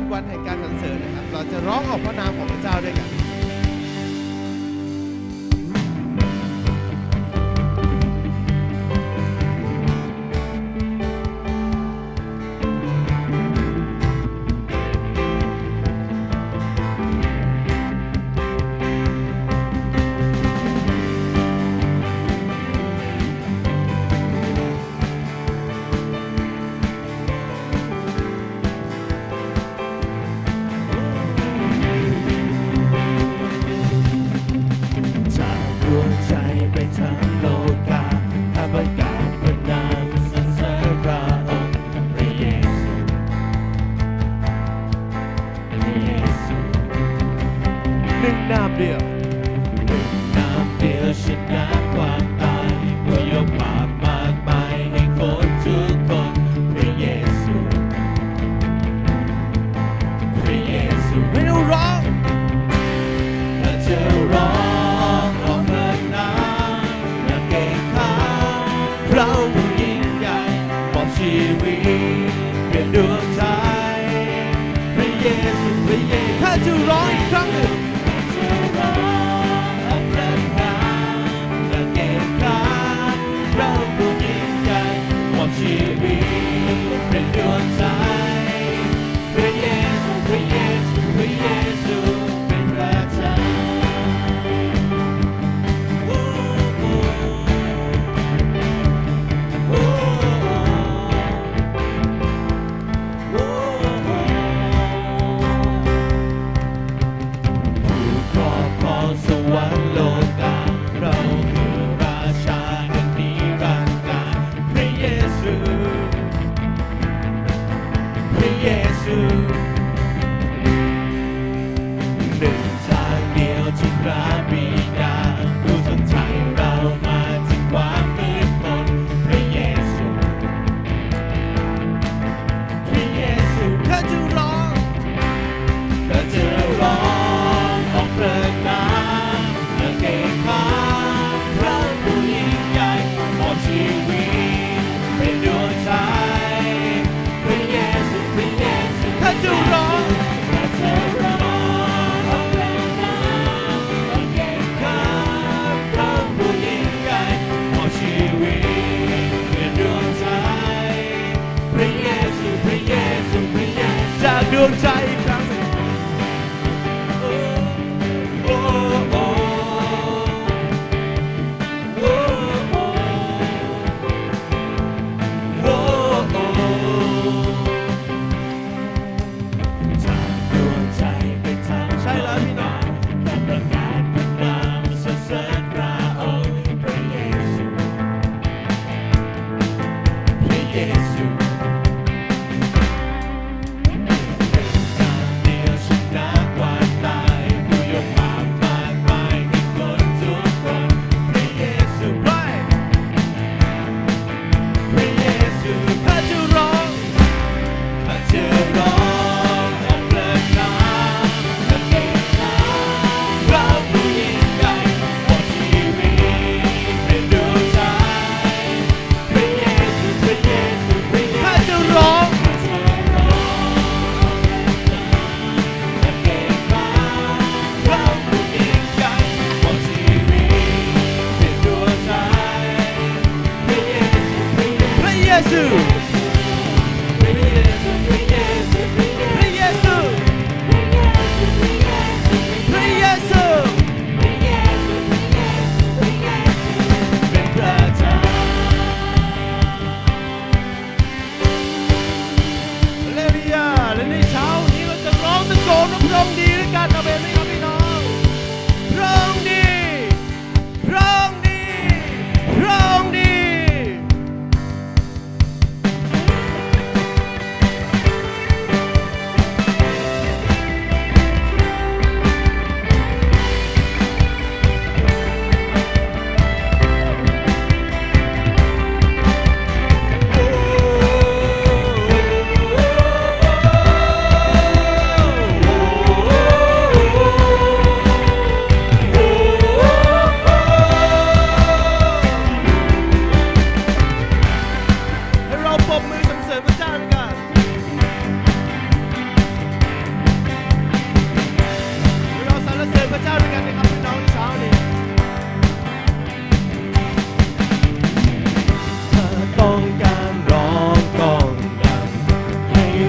วันแห่งการสรรเสริญนะครับเราจะร้องออกพระนามของพระเจ้าด้วยกัน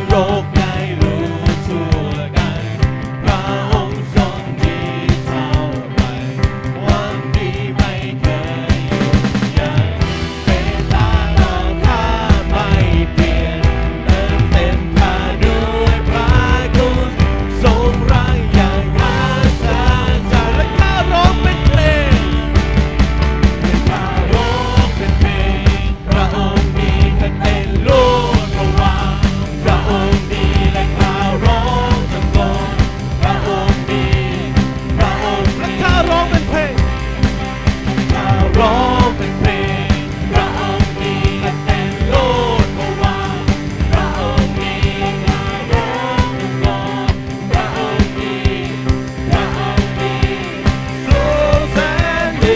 โรคได้รู้ทั่วกันพระองค์ทรงดีเท่าไรความดีไม่เคยหยุดยั้งเวลาต่อข้าไม่เปลี่ยนเติมเต็มข้าด้วยพระคุณทรงรักอย่างมหัศจรรย์และข้าร้องเป็นเพลงข้าร้องเป็นเพลงพระองค์ดีข้าเต้นโลดเพราะว่าพระองค์ดีและข้าร้องตะโกนพระองค์ดีพระองค์ดีและข้าร้องเป็นเพลงข้าร้องเป็นเพลงพระองค์ดีข้าเต้นโลดเพราะว่าพระองค์ดีข้าร้องตะโกนพระองค์ดีพระองค์ดีทรงแสนดี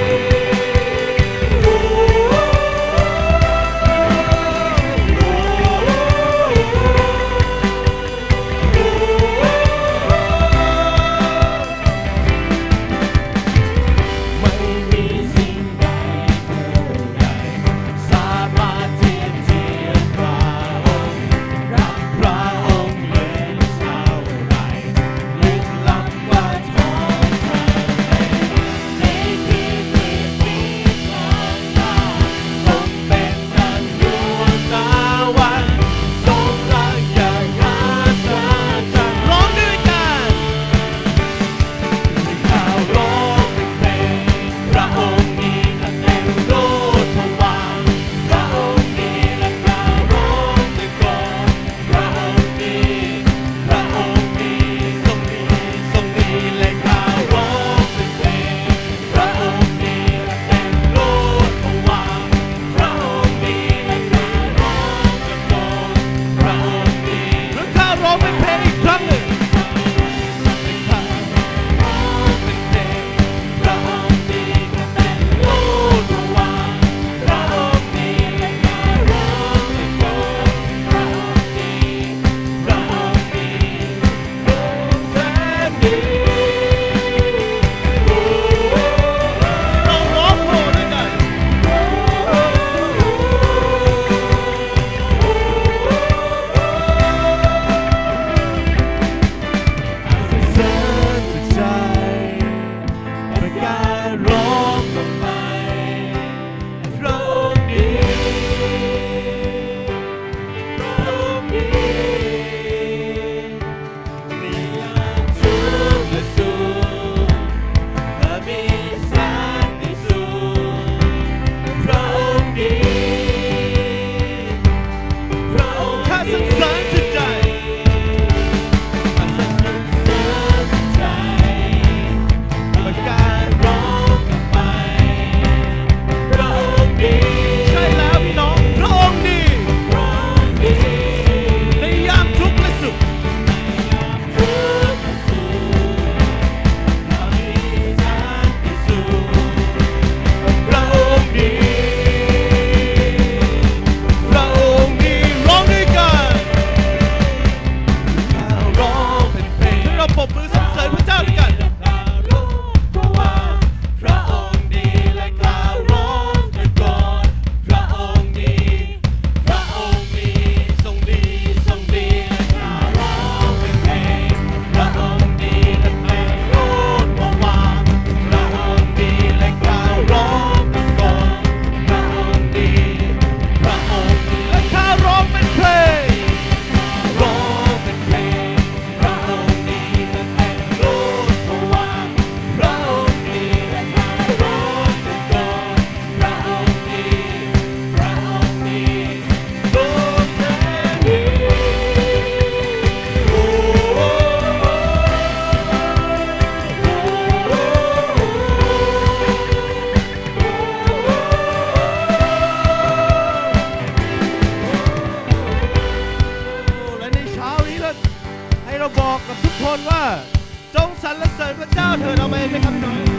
ไม่มีสิ่งใดเท่าไรสามารถเทียบพระองค์รักพระองค์เหลือเท่าไรลึกล้ำกว่าท้องทะเลนี่คือพื้นที่ของข้าคงเป็นดังดวงตะวันทรงรักอย่างมหัศจรรย์ร้องด้วยกันข้าร้องเป็นเพลงพระองค์ดีข้าเต้นโลดเพราะว่าพระองค์ดีและข้าร้องตะโกนพระองค์ดีพระองค์ดีทรงดีทรงดีและข้าร้องเป็นเพลงพระองค์ดีและเต้นโลดเพราะว่าพระองค์ดีและข้าร้องตะโกนพระองค์ดีและข้าร้องเป็นเพลงอีกครั้งหนึ่งและข้าร้องเป็นเพลงพระองค์ดีข้าเต้นโลดเพราะว่าพระองค์ดีและข้าร้องตะโกนพระองค์ดีพระองค์ดีทรงแสนดีเราร้องโหด้วยกัน เสียงสุดใจประกาศร้องออกไปพระองค์ดีพระองค์ดีในยามทุกข์และสุขและมีสันติสุขพระองค์ดีพระองค์ข้าสรรเสริญสุดใจ ประกาศร้องออกไปพระองค์ดีใช่แล้วพี่น้องพระองค์ดีพระองค์ดีในยามทุกข์และสุขในยามทุกข์และสุขเรามีสันติสุขพระองค์ดีพระองค์ดีร้องด้วยกันข้าร้องเป็นเพลงเราปรบมือสรรเสริญพระเจ้าด้วยกัน เพราะว่าพระองค์ดีและข้าร้องตะโกนพระองค์ดีพระองค์ดีทรงดีทรงดีและข้าร้องเป็นเพลงพระองค์ดีและเพลงโลดเพราะว่าพระองค์ดีและข้าร้องตะโกนพระองค์ดีพระองค์ดีและข้าร้องเป็นเพลงร้องเป็นเพลงพระองค์ดีและเพลงโลดเพราะว่าพระองค์ดีและข้าร้องตะโกนพระองค์ดีพระองค์ดีทรงแสนดีโอ้และในเช้านี้เราให้เราบอกกับทุกคนว่าจงสรรเสริญพระเจ้าเถิดอาเมนไหมครับน้อง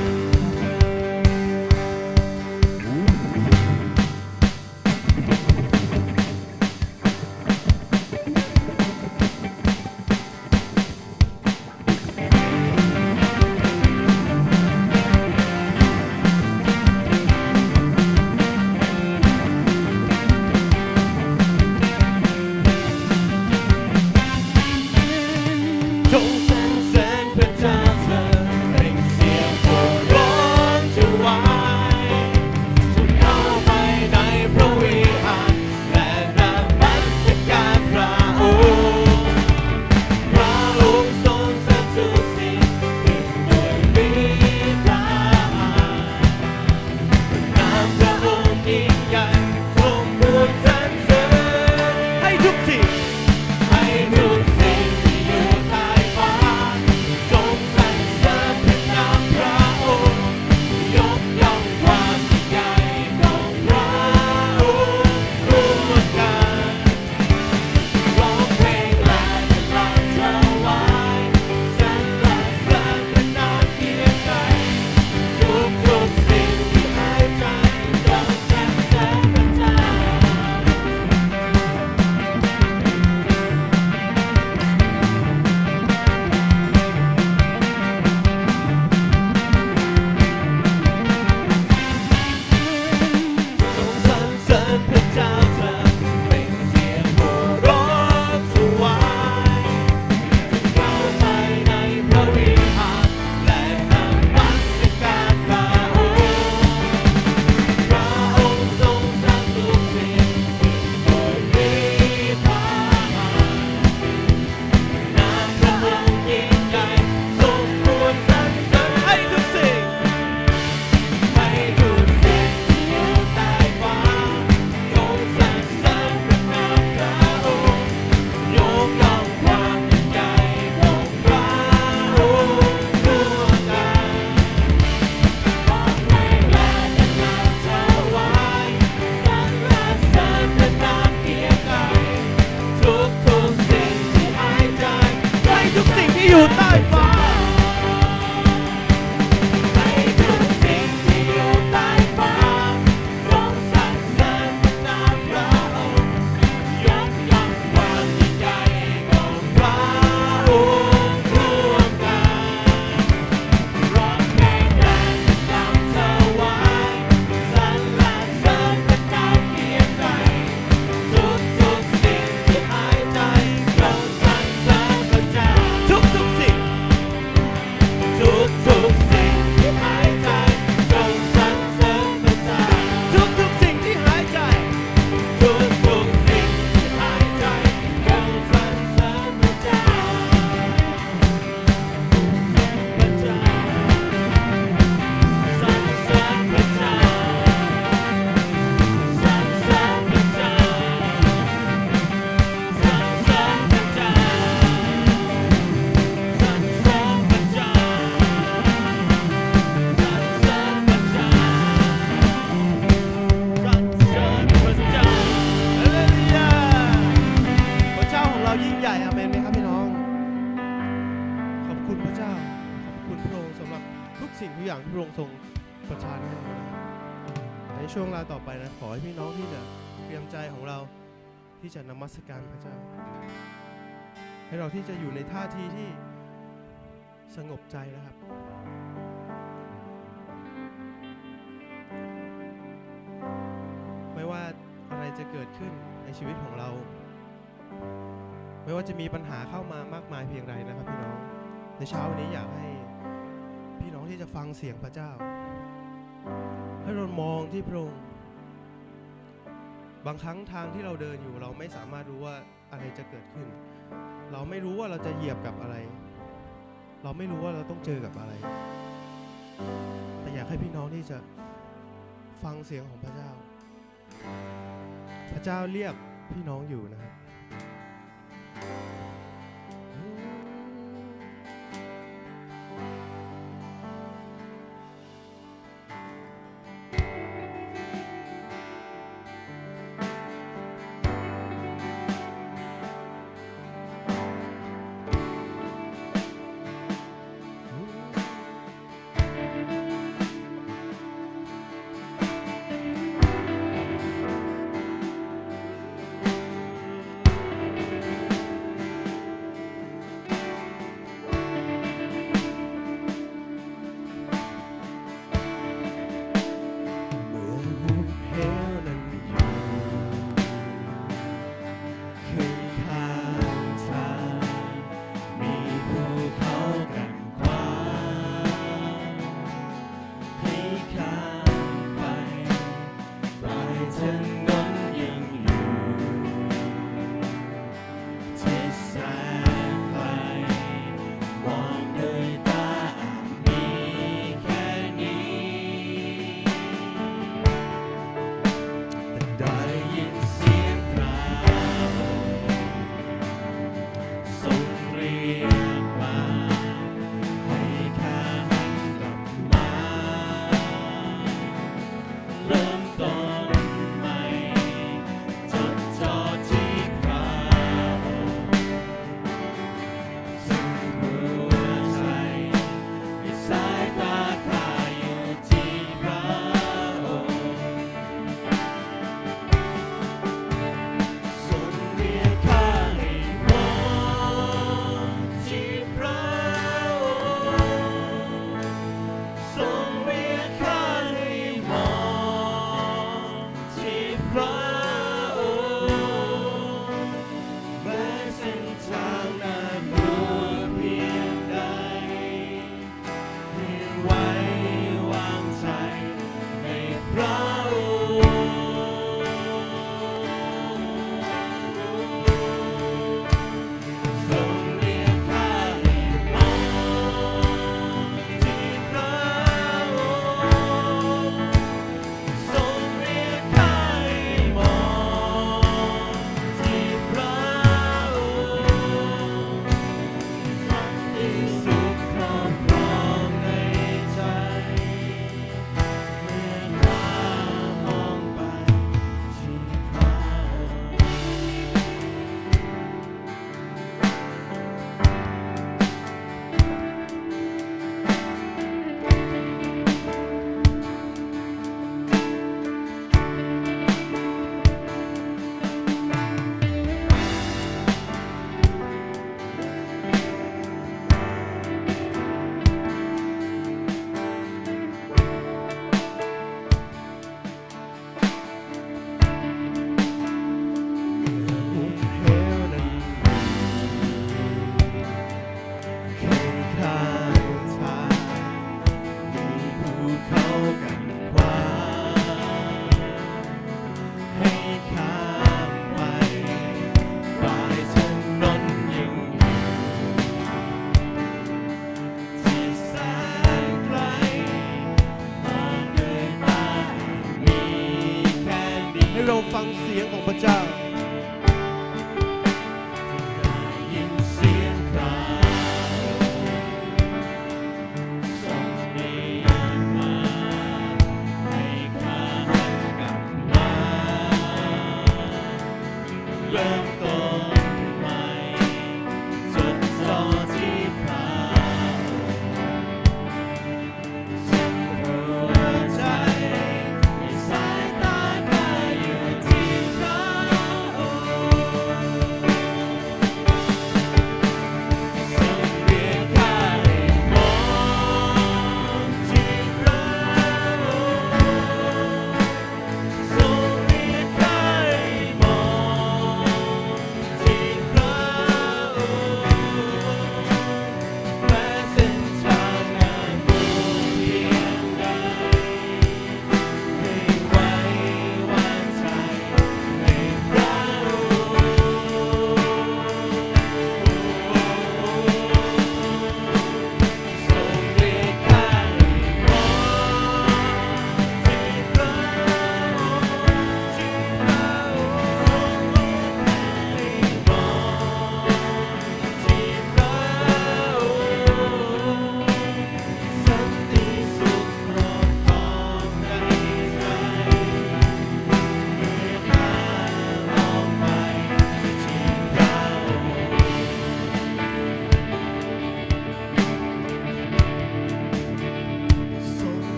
นไหมครับพี่น้องขอบคุณพระเจ้าขอบคุณพระองค์สำหรับทุกสิ่งทุกอย่างที่พระองค์ทรงประทานให้เราในช่วงเวลาต่อไปนะขอให้พี่น้องที่จะเตรียมใจของเราที่จะนมัสการพระเจ้าให้เราที่จะอยู่ในท่าทีที่สงบใจนะครับไม่ว่าอะไรจะเกิดขึ้นในชีวิตของเราไม่ว่าจะมีปัญหาเข้ามามากมายเพียงไรนะครับพี่น้องในเช้าวันนี้อยากให้พี่น้องที่จะฟังเสียงพระเจ้าให้เรามองที่พระองค์บางครั้งทางที่เราเดินอยู่เราไม่สามารถรู้ว่าอะไรจะเกิดขึ้นเราไม่รู้ว่าเราจะเหยียบกับอะไรเราไม่รู้ว่าเราต้องเจอกับอะไรแต่อยากให้พี่น้องที่จะฟังเสียงของพระเจ้าพระเจ้าเรียกพี่น้องอยู่นะครับ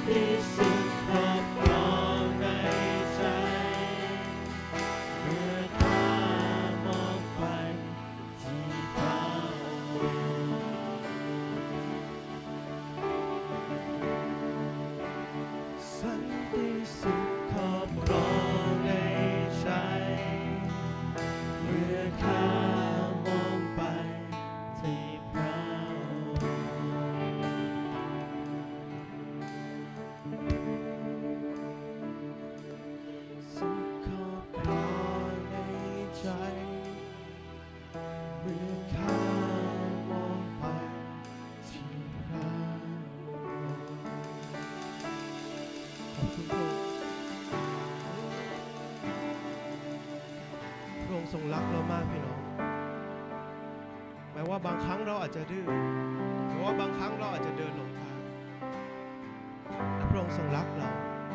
ที่สุดครอบครองในใจเมื่อข้ามองไปที่พระองค์สันติสุขครอบครองในใจเมื่อข้ามองไปที่พระองค์สุขครอบครองในใจเมื่อข้ามองไปที่พระองค์ขอบคุณพระองค์พระองค์ทรงรักเรามากพี่น้องแม้ว่าบางครั้งเราอาจจะดื้อแม้ว่าบางครั้งเราอาจจะเดินหลงทางแต่พระองค์ทรงรักเรา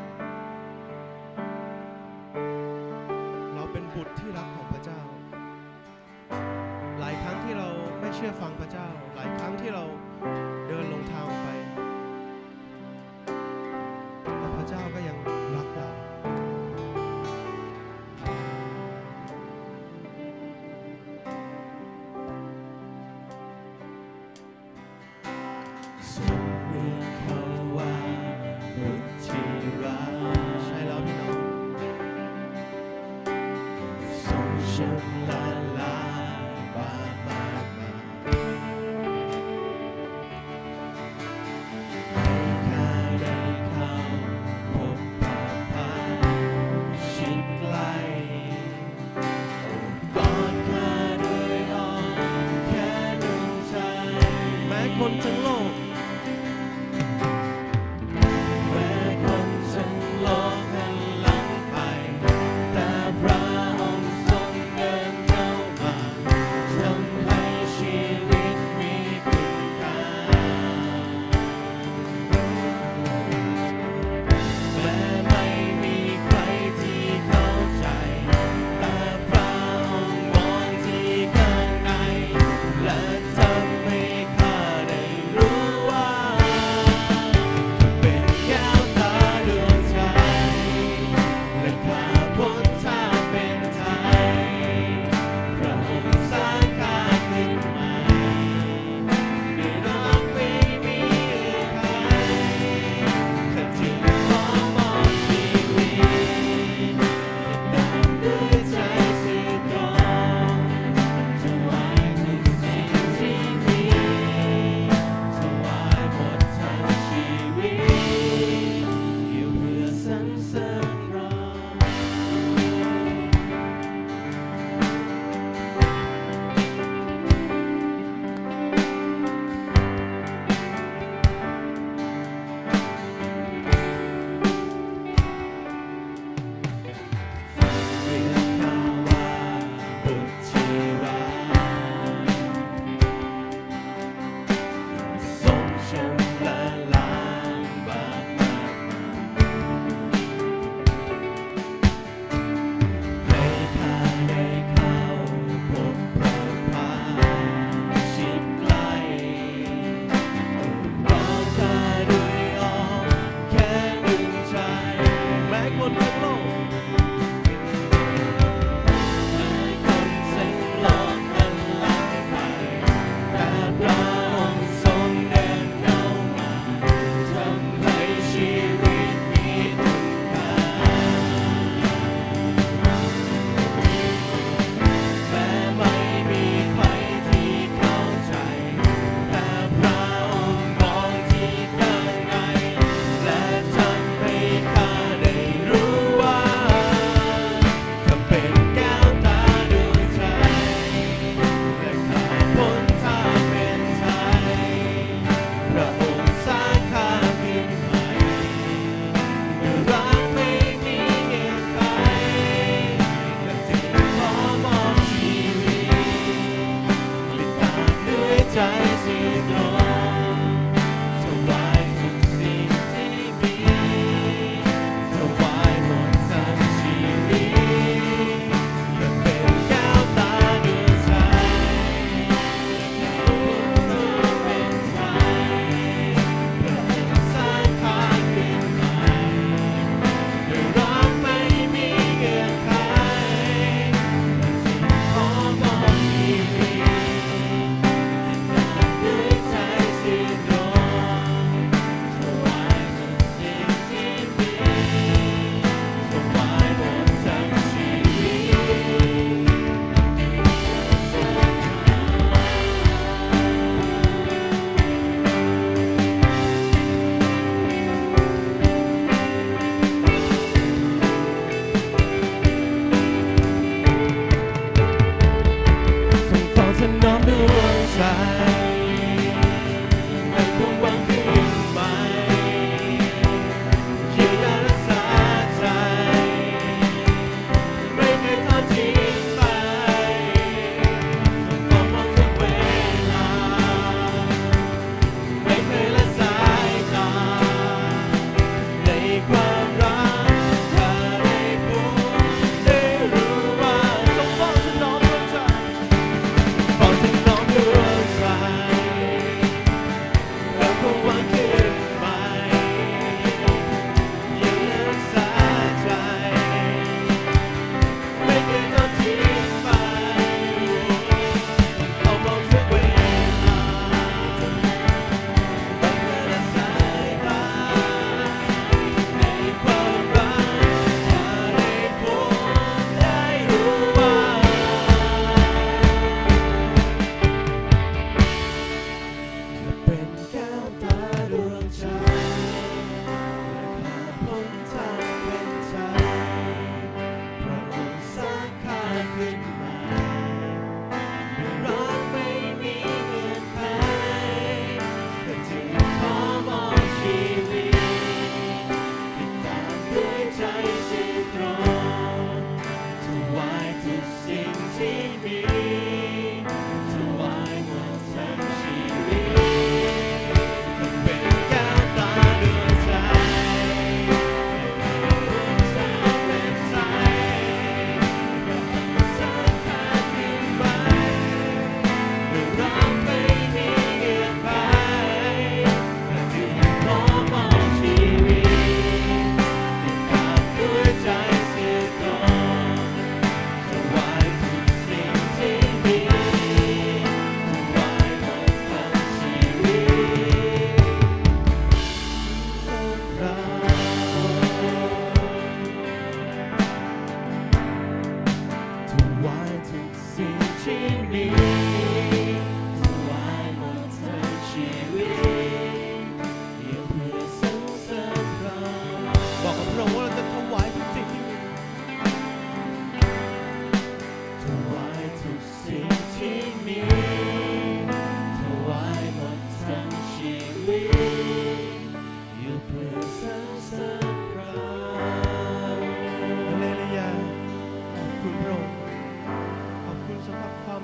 เราเป็นบุตรที่รักของพระเจ้า หลายครั้งที่เราไม่เชื่อฟังพระเจ้า หลายครั้งที่เราเดินหลงทางไปแต่พระเจ้าก็ยังรักเราทรงเรียกเขาว่าบุตรที่รักใช่แล้วพี่น้องทรงชำระล้างบาปมากมายให้ข้าได้เข้าพบพระพักตร์ชิดใกล้โอบกอดข้าด้วยอ้อมแขนดวงใจแม้คนทั้งโลกแม้คนทั้งโลกหันหลังไปแต่พระองค์ทรงเดิน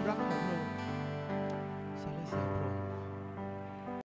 รักของ